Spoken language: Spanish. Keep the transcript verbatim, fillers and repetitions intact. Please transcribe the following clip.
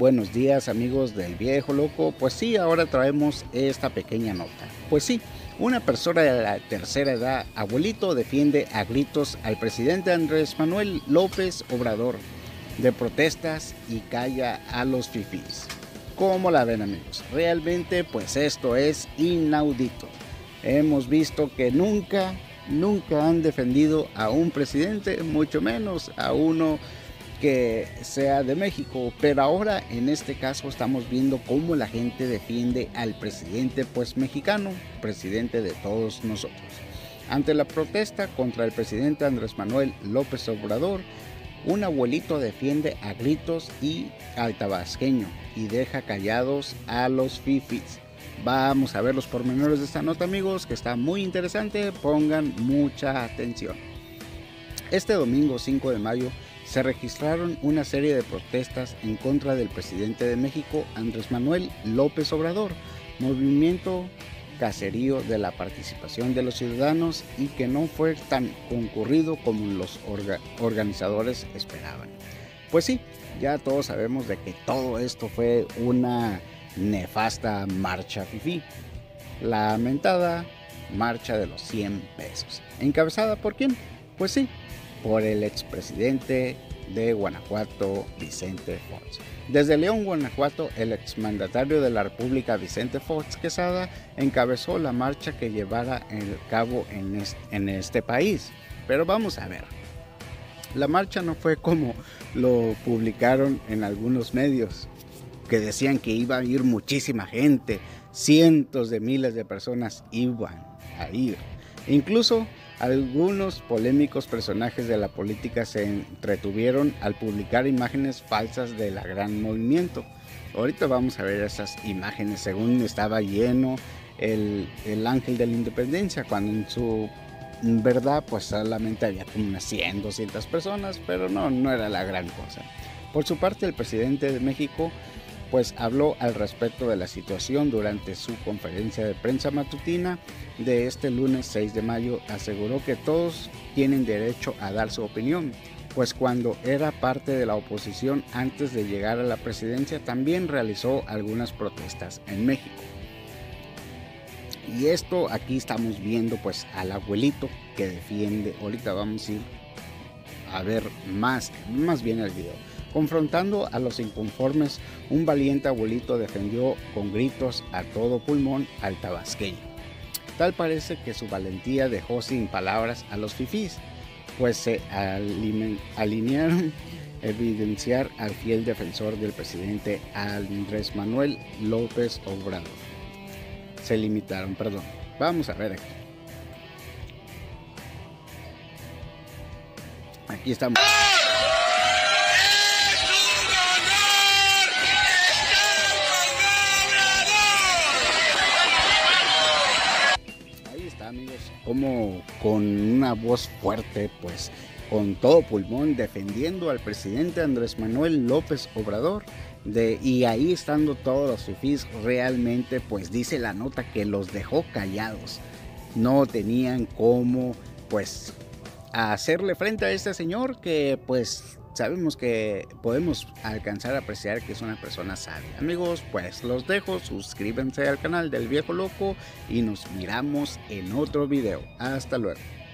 Buenos días amigos del Viejo Loco. Pues sí, ahora traemos esta pequeña nota. Pues sí, una persona de la tercera edad, abuelito, defiende a gritos al presidente Andrés Manuel López Obrador de protestas y calla a los fifís. ¿Cómo la ven amigos? Realmente pues esto es inaudito. Hemos visto que nunca, nunca han defendido a un presidente, mucho menos a uno que sea de México, pero ahora en este caso estamos viendo cómo la gente defiende al presidente pues mexicano, presidente de todos nosotros. Ante la protesta contra el presidente Andrés Manuel López Obrador, un abuelito defiende a gritos y al tabasqueño y deja callados a los fifis. Vamos a ver los pormenores de esta nota amigos, que está muy interesante, pongan mucha atención. Este domingo cinco de mayo se registraron una serie de protestas en contra del presidente de México, Andrés Manuel López Obrador, movimiento caserío de la participación de los ciudadanos y que no fue tan concurrido como los orga organizadores esperaban. Pues sí, ya todos sabemos de que todo esto fue una nefasta marcha fifí, la lamentada marcha de los cien pesos. ¿Encabezada por quién? Pues sí, por el expresidente de Guanajuato, Vicente Fox. Desde León, Guanajuato, el exmandatario de la República, Vicente Fox Quesada, encabezó la marcha que llevara a cabo en este, en este país. Pero vamos a ver, la marcha no fue como lo publicaron en algunos medios, que decían que iba a ir muchísima gente, cientos de miles de personas iban a ir. Incluso algunos polémicos personajes de la política se entretuvieron al publicar imágenes falsas del gran movimiento. Ahorita vamos a ver esas imágenes, según estaba lleno el, el Ángel de la Independencia, cuando en su verdad pues solamente había como unas cien, doscientas personas, pero no, no era la gran cosa. Por su parte, el presidente de México pues habló al respecto de la situación durante su conferencia de prensa matutina de este lunes seis de mayo. Aseguró que todos tienen derecho a dar su opinión, pues cuando era parte de la oposición antes de llegar a la presidencia también realizó algunas protestas en México. Y esto aquí estamos viendo pues al abuelito que defiende. Ahorita vamos a ir a ver más, más bien el video. Confrontando a los inconformes, un valiente abuelito defendió con gritos a todo pulmón al tabasqueño. Tal parece que su valentía dejó sin palabras a los fifís, pues se alinearon a evidenciar al fiel defensor del presidente Andrés Manuel López Obrador. Se limitaron, perdón. Vamos a ver aquí. Aquí estamos. Amigos, como con una voz fuerte, pues con todo pulmón defendiendo al presidente Andrés Manuel López Obrador, de, y ahí estando todos los fifís, realmente pues dice la nota que los dejó callados, no tenían cómo pues hacerle frente a este señor que pues sabemos que podemos alcanzar a apreciar que es una persona sabia. Amigos, pues los dejo, suscríbanse al canal del Viejo Loco y nos miramos en otro video. Hasta luego.